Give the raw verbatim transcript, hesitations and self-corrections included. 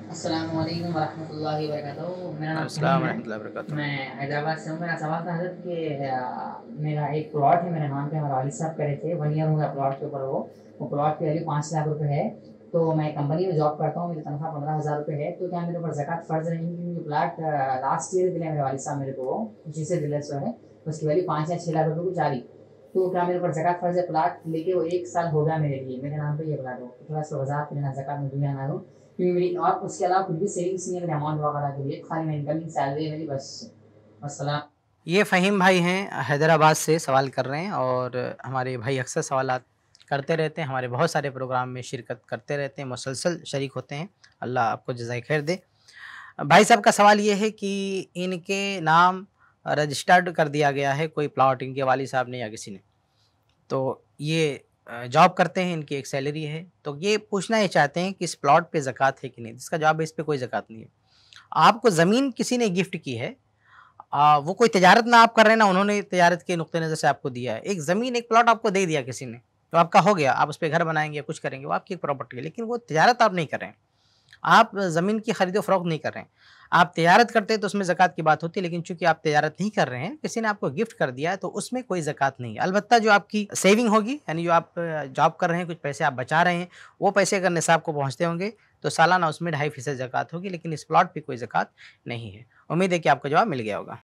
अस्सलाम वालेकुम वरहमतुल्लाहि वबरकातुहू। मेरा नाम अस्सलाम फ़हीम है। वरहमतुल्लाहि वबरकातुहू। मैं हैदराबाद से हूँ। मेरा सवाल था हज़रत कि अ, मेरा एक प्लॉट है मेरे नाम पे, हमारे वालिद साहब कह रहे थे, वन ईयर हो गया प्लॉट के ऊपर वो। वो प्लॉट की वैल्यू पाँच लाख रुपए है। तो मैं कंपनी में जॉब करता हूँ, मेरी तनख्वाह पंद्रह हज़ार रुपए है। तो क्या मेरे ऊपर ज़कात फ़र्ज़ रहेगी? क्योंकि प्लॉट अ, लास्ट ईयर दिया मेरे वालिद साहब मेरे को वो, उसी से दिला सो है। उसकी वैल्यू पाँच या छह लाख रुपए कुछ आ रही। तो क्या मेरे ऊपर ज़कात फ़र्ज़ है? प्लॉट लेके वो एक साल हो गया मेरे लिए, मेरे नाम पे ये प्लॉट हो। थोड़ा इसका वज़ाहत देना, ज़कात में दूँ या ना दूँ? क्योंकि मेरी और उसके अलावा कुछ भी सेविंग्स नहीं है मेरे अमाउंट वगैरह के लिए, खाली मैं इनकमिंग सैलरी है मेरी बस। वस्सलाम। ये फ़हीम भाई हैं, हैदराबाद से सवाल कर रहे हैं और हमारे भाई अक्सर सवालात करते रहते हैं, हमारे बहुत सारे प्रोग्राम में शिरकत करते रहते हैं, मुसलसल शरीक होते हैं। अल्लाह आपको जज़ाए खैर दे। भाई साहब का सवाल ये है कि इनके नाम रजिस्टर्ड कर दिया गया है कोई प्लॉट इनके वालिद साहब ने या किसी ने। तो ये अ, जॉब करते हैं, इनकी एक सैलरी है। तो ये पूछना ये चाहते हैं कि इस प्लॉट पे ज़कात है कि नहीं? इसका जवाब है इस पे कोई ज़कात नहीं है। आपको ज़मीन किसी ने गिफ्ट की है, अ, वो कोई तिजारत ना आप कर रहे हैं, ना उन्होंने तिजारत के नुक्ते नज़र से आपको दिया है। एक ज़मीन, एक प्लॉट आपको दे दिया किसी ने, तो आपका हो गया, आप उसपे घर बनाएँगे या कुछ करेंगे, वो आपकी एक प्रॉपर्टी है, लेकिन वो तिजारत आप नहीं कर रहे हैं। आप ज़मीन की खरीदो-फ़रोख्त नहीं कर रहे हैं। आप तिजारत करते हैं तो उसमें ज़कात की बात होती है, लेकिन चूँकि आप तिजारत नहीं कर रहे हैं, किसी ने आपको गिफ्ट कर दिया है, तो उसमें कोई ज़कात नहीं है। अलबत्ता जो आपकी सेविंग होगी, यानी जो आप जॉब कर रहे हैं, कुछ पैसे आप बचा रहे हैं, वो पैसे अगर निसाब को पहुँचते होंगे, तो सालाना उसमें ढाई फ़ीसद ज़कात होगी, लेकिन इस प्लॉट पे कोई ज़कात नहीं है। उम्मीद है कि आपको जवाब मिल गया होगा।